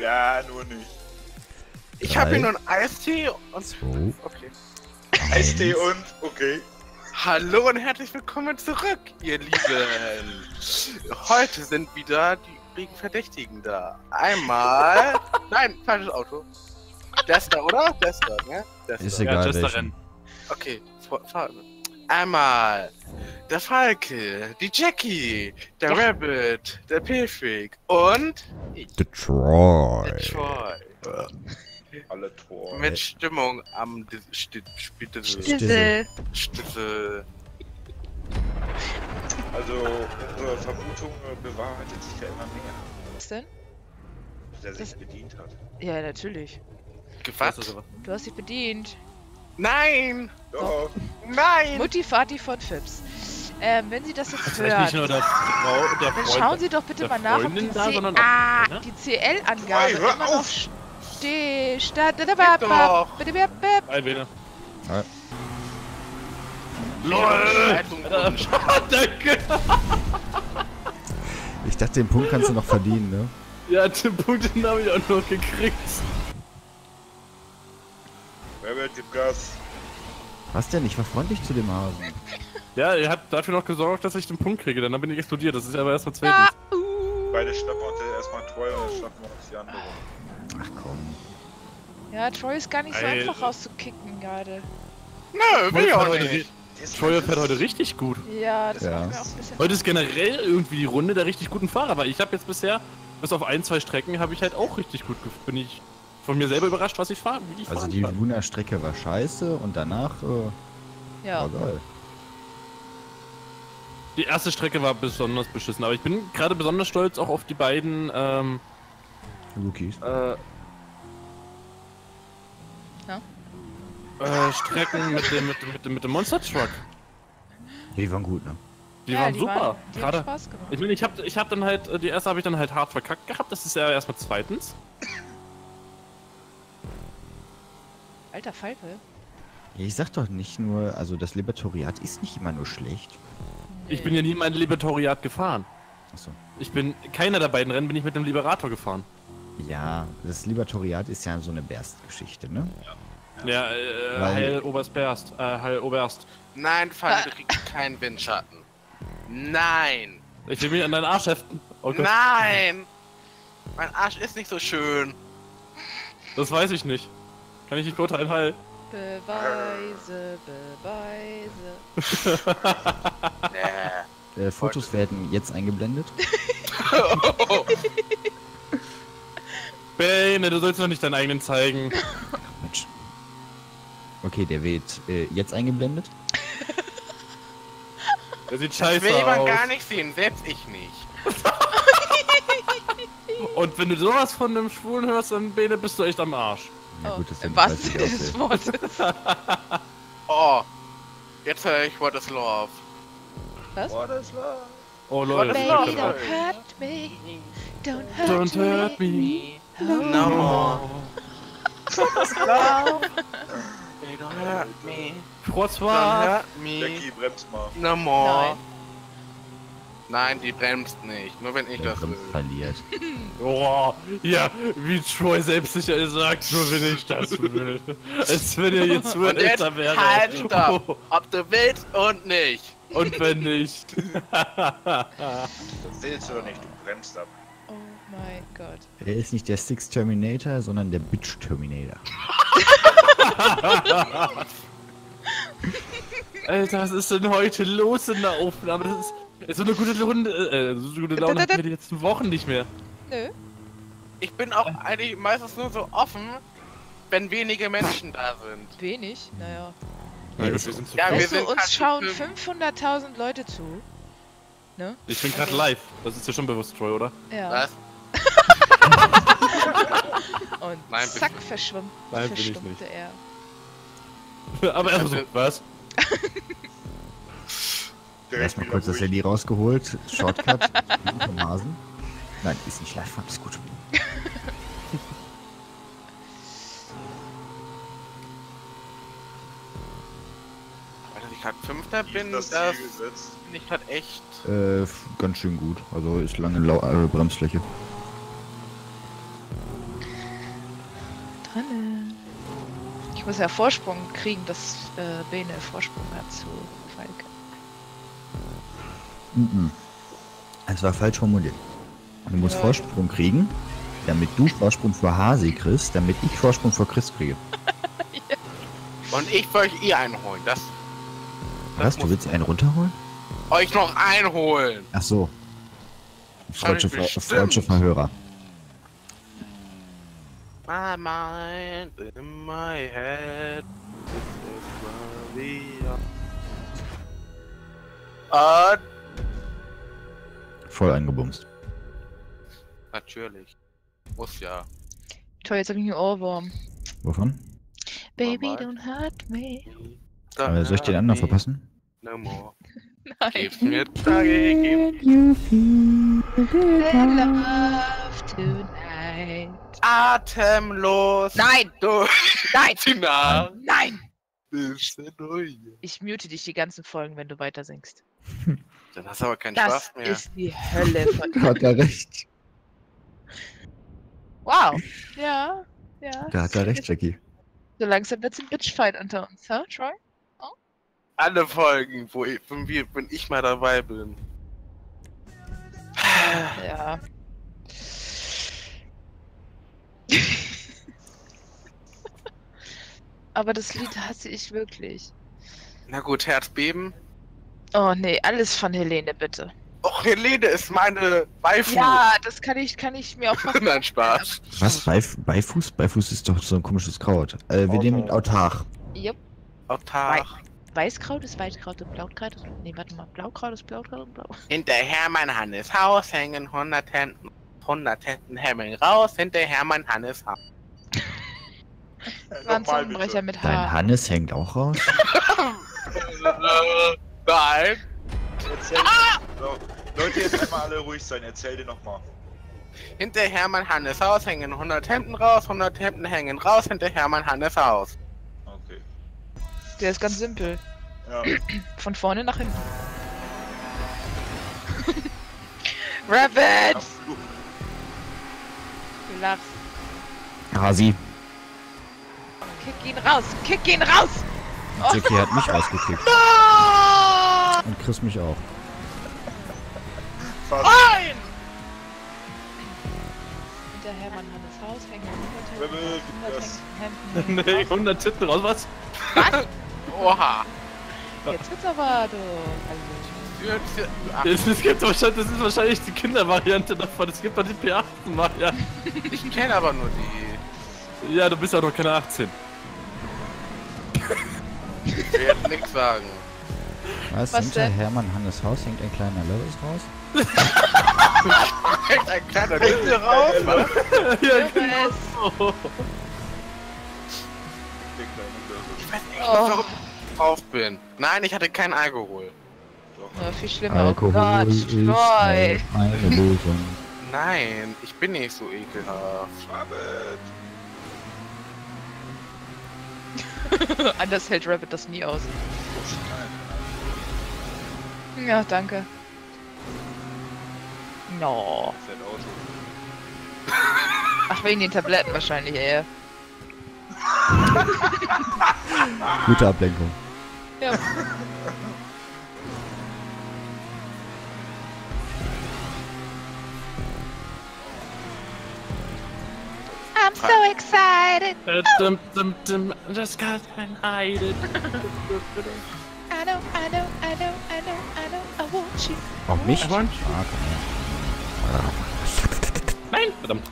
Ja, nur nicht. Ich habe hier nur einen Eistee und... So. Okay. Eistee und, okay. Hallo und herzlich willkommen zurück, ihr Lieben. Heute sind wieder die übrigen Verdächtigen da. Einmal... Nein, falsches Auto. Das da, oder? Das da, ne? Das Ist da. egal, Just welchen. darin. Okay, einmal der Falke, die Jackie, der Rabbit, der Pilfig und Detroit. der Troy. Alle Tor. Mit Stimmung am Stissel. Stissel. Also, unsere Vermutung bewahrheitet sich ja immer mehr, Was denn? der sich bedient hat. Ja, natürlich. Gefasst? Du hast dich bedient. Nein! Ja, Nein! Mutti Vati von Fips. Wenn Sie das jetzt Das ist nicht hört, nur der Frau, der dann Freund. schauen Sie doch bitte der mal nach, ob Freundin die, da, sondern auch, ne? die CL-Angabe Hey, hör immer noch auf! steht. doch! Ein Wähler. Ja. LOL! Danke! Ich dachte, den Punkt kannst du noch verdienen, ne? Ja, den Punkt den habe ich auch noch gekriegt. wer wird dem Gas? Was denn? Ich war freundlich zu dem Hasen. Ja, ihr habt dafür noch gesorgt, dass ich den Punkt kriege, dann bin ich explodiert. Das ist aber erstmal zweitens. Beide schnappen uns jetzt erstmal Troy und dann schnappen wir uns die andere. Ach komm. Ja, Troy ist gar nicht so Alter. einfach rauszukicken gerade. Nö, will ich auch nicht. Troy fährt heute richtig gut. Ja, das Ja. macht mir auch ein bisschen... Heute ist generell irgendwie die Runde der richtig guten Fahrer, weil ich habe jetzt bisher, bis auf ein, zwei Strecken, habe ich halt auch richtig gut bin ich von mir selber überrascht, was ich fahre, wie ich Also fahren die kann. Luna-Strecke war scheiße und danach Ja. war geil. Die erste Strecke war besonders beschissen, aber ich bin gerade besonders stolz auch auf die beiden Rookies. Strecken mit dem Monster Truck. Die waren gut, ne? Die Ja, waren super. Die haben Gerade. Spaß gemacht. Ich meine, ich hab dann halt, die erste habe ich dann halt hart verkackt gehabt, das ist ja erstmal zweitens. Alter Falke. Ja, ich sag doch nicht nur, also das Libertoriat ist nicht immer nur schlecht. Ich bin ja nie mein Liberatoriat gefahren. Achso. Ich bin, keiner der beiden Rennen bin ich mit dem Liberator gefahren. Ja, das Libertoriat ist ja so eine Berstgeschichte, ne? Ja, Weil- Heil Oberst Berst, Heil Oberst. Nein, Falke kriegt keinen Windschatten. Nein! Ich will mich an deinen Arsch heften. Oh Gott. Nein! Mein Arsch ist nicht so schön. Das weiß ich Kann ich nicht beurteilen, Heil. Beweise, Beweise. Nee. Fotos werden jetzt eingeblendet. Bane, du sollst noch nicht deinen eigenen zeigen. Mensch. Okay, der wird jetzt eingeblendet. Der sieht Das scheiße will man aus. gar nicht sehen, selbst ich nicht. Und wenn du sowas von einem Schwulen hörst, dann Bene, bist du echt am Arsch. Ja, gut, das Im sind wahrsten weiß ich Sinne auch des sehr. Wortes. Oh, jetzt höre ich What is Love. Was? What is love? Oh Leute, Baby, das Baby, ist Love. don't hurt me. Don't Don't hurt me. No more. They don't hurt me. Don't François. hurt me. Jackie, bremst mal. No more. Nein. Nein, die bremst nicht. Nur wenn ich Der das will. Bremst verliert. Oh, ja, wie Troy selbstsicher sagt, nur wenn ich das will. Als wenn er jetzt Und jetzt Zuhälter wäre. halt stopp. Ob du willst und nicht. Und wenn nicht. Das willst du doch nicht, du bremst ab. Oh mein Gott. Er ist nicht der Six Terminator, sondern der Bitch Terminator. Alter, was ist denn heute los in der Aufnahme? Das ist so eine gute Runde, so eine gute Laune hatten wir die letzten Wochen nicht mehr. Nö. Ich bin auch eigentlich meistens nur so offen, wenn wenige Menschen da sind. Wenig? Naja. Na gut, wir sind zu Ja, viert. wir Weißt du, sind uns fast schauen fünf. 500.000 Leute zu. Ne? Ich bin gerade live. Das ist dir schon bewusst, Troy, oder? Ja. Was? Und Nein, zack, verschwummte Nein, bin ich verstummte nicht. er. Aber er so, was? Erstmal kurz das Handy rausgeholt. Shortcut. Vom Hasen. Nein, ist nicht live, alles gut. Weil ich gerade Fünfter bin, das das Ziel gesetzt. finde ich gerade echt. Ganz schön gut. Also ist lange Bremsfläche. Ich muss ja Vorsprung kriegen, dass Bene Vorsprung hat zu Falke. Es war falsch formuliert. Du musst Vorsprung kriegen, damit du Vorsprung vor Hasi kriegst, damit ich Vorsprung vor Chris kriege. Und ich will euch einholen. Was? Du willst einen runterholen? Euch noch einholen. Ach so. Freudsche bestimmt. Verhörer. My mind in my head. This is where we are. Voll eingebumst. Natürlich. Muss ja. Toll, jetzt hab ich einen Ohrwurm. Wovon? Baby, Mama. don't hurt me. Soll ich den anderen verpassen? No more. Nein. Gib's mir dagegen. You feel The love tonight. Atemlos. Nein! Durch Nein! die Nacht. Nein! Ist der Neue. Ich mute dich die ganzen Folgen, wenn du weiter singst. Dann hast du aber keinen Das Spaß mehr. ist die Hölle von. Hat er recht. Wow. Ja. Ja. Da hat er recht, Jackie. So langsam wird's ein Bitchfight unter uns, huh, Troy? Alle Folgen, wenn ich mal dabei bin. Ja. Aber das Lied hasse ich wirklich. Na gut, Herzbeben. Oh nee, alles von Helene, bitte. Och, Helene ist meine Waifu. Ja, das kann ich mir auch fast. Nein, Spaß. Was? Beifuß? Beifuß ist doch so ein komisches Kraut. Wir nehmen Autarch. Jupp. Autarch. Weißkraut ist Weißkraut und Blautkraut ist. Nee, warte mal. Blaukraut ist Blautkraut und Blau. Hinterher mein Hannes Haus hängen 100 Hetten Hemming raus. Hinterher mein Hannes Haus. Das war ein Zungenbrecher mit Dein H. Hannes hängt auch raus? Nein. Erzähl. So, Leute, jetzt einmal alle ruhig sein. Erzähl dir nochmal. Hinterher mein Hannes Haus hängen 100 Hemden raus. 100 Hemden hängen raus. Hinterher mein Hannes Haus. Okay. Der ist ganz simpel. Ja. Von vorne nach hinten. Rabbit! Absolut. Du lachst. Hasi. Kick ihn raus! Kick ihn raus! Jackie hat mich rausgekickt. Und Chris mich auch. Fast. Nein! Hinterher Mann Hannes Haus hängen Rabbit, 100 Hemden. Nee, 100 Titten raus, was? Oha. Jetzt wird's aber, du. Ach, Das ist wahrscheinlich die Kindervariante davon. Es gibt doch die P18-Variante. ich kenne aber nur die. Ja, du bist ja noch keine 18. Ich will jetzt nichts sagen. Was? Was Hinter denn? Hermann Hannes Haus hängt ein kleiner Lovis raus? Hängt ein kleiner Ding raus, was? Ja, Yes. genau. Ich weiß nicht, Oh. warum ich drauf bin. Nein, ich hatte keinen Alkohol. Ja, viel schlimmer. Oh Alkohol Gott, ist Troy. eine Lösung. Nein, ich bin nicht so ekelhaft. Anders hält Rabbit das nie aus. Ja, danke. No. Ach, wegen den Tabletten wahrscheinlich eher. Gute Ablenkung. Ja. I'm so excited. Just can't hide it. I know, I know, I know, I know, I know, I want you. Auch mich? I want Ah, komm her. Nein, verdammt.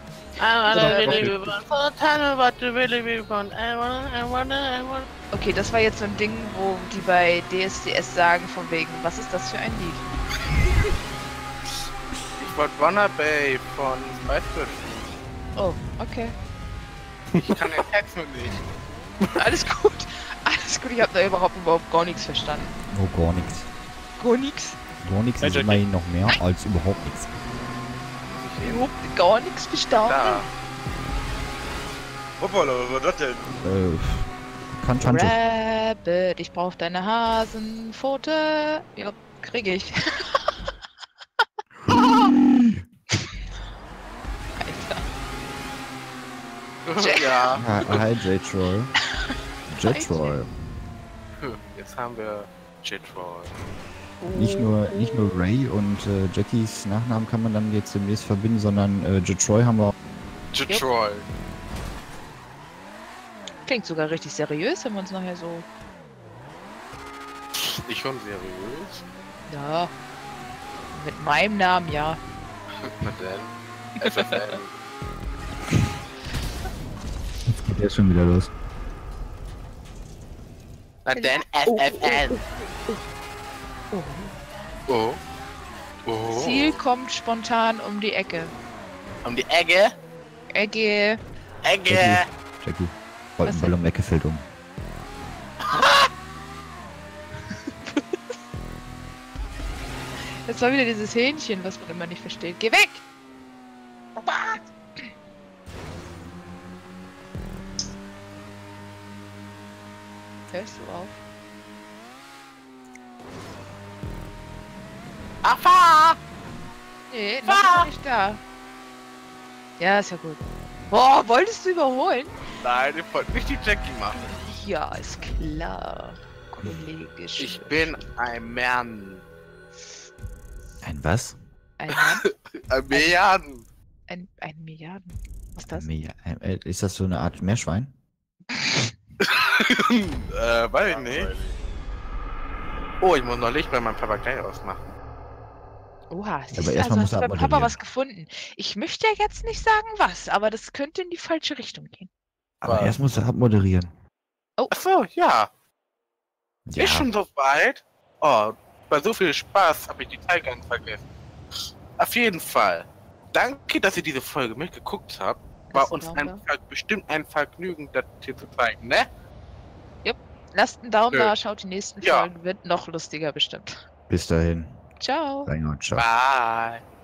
Okay, das war jetzt so ein Ding, wo die bei DSDS sagen von wegen, was ist das für ein Lied? Ich wollte Wanna Bay von Spice Girls. Oh, okay. Ich kann den Text nur nicht. Alles gut. Alles gut, ich habe da überhaupt gar nichts verstanden. Oh, gar nichts. Gar nichts? Gar nichts Hey, ist Jackie. immerhin noch mehr als überhaupt nichts. Überhaupt gar nichts verstanden? Da. Hoppala, was war das denn? Kann Tante. Rabbit, ich brauch deine Hasenpfote. Ja, krieg ich. Alter. Ja. Hi, J-Troll. J-Troll. Jetzt haben wir Jetroll. Nicht nur Ray und Jackies Nachnamen kann man dann jetzt demnächst verbinden, sondern J-Troy haben wir auch. Jetroll. Klingt sogar richtig seriös, wenn wir uns nachher so... Nicht schon seriös? Ja. Mit meinem Namen, ja. Na denn. FFL. Jetzt geht der schon wieder los. Na denn, FFL. Oh. Oh. Ziel kommt spontan um die Ecke. Um die Ecke. Ecke. Ecke. Jackie. Was Ball um Ecke fällt um. Das war wieder dieses Hähnchen, was man immer nicht versteht. Geh weg! Hörst du auf? Ach, fahr! Nee, noch ist er nicht da. Ja, ist ja gut. Boah, wolltest du überholen? Nein, ich wollte nicht die Jackie machen. Ja, ist klar. Kollegisch. Ich bin ein Mann. Ein was? Ein Mann? Ein Milliarden. Ein Milliarden. Was ist das? Ist das so eine Art Meerschwein? Weiß ich nicht. Oh, ich muss noch Licht bei meinem Papagei ausmachen. Oha, siehst aber du, erstmal also muss hast du er beim Papa abmoderieren. was gefunden. Ich möchte ja jetzt nicht sagen was, aber das könnte in die falsche Richtung gehen. Aber Was? erst muss er abmoderieren. Achso, ja. Ja. Ist schon so weit. Oh, bei so viel Spaß habe ich die Zeit ganz vergessen. Auf jeden Fall. Danke, dass ihr diese Folge mitgeguckt habt. War Lasst uns einen Daumen bestimmt ein Vergnügen, das hier zu zeigen, ne? Lasst einen Daumen Nö. da, schaut die nächsten Ja. Folgen, wird noch lustiger bestimmt. Bis dahin. Ciao. Ciao. Bye.